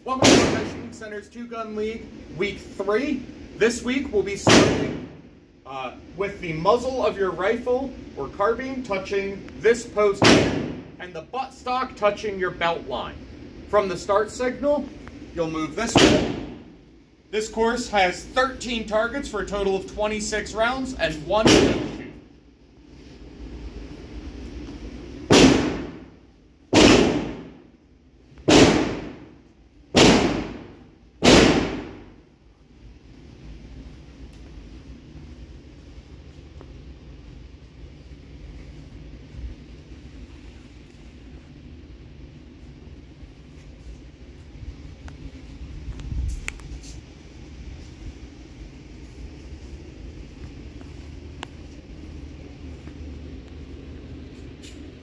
Welcome to High Shooting Center's Two-Gun League, Week 3. This week we'll be starting with the muzzle of your rifle or carbine touching this post here, and the buttstock touching your belt line. From the start signal, you'll move this way. This course has 13 targets for a total of 26 rounds and 1 minute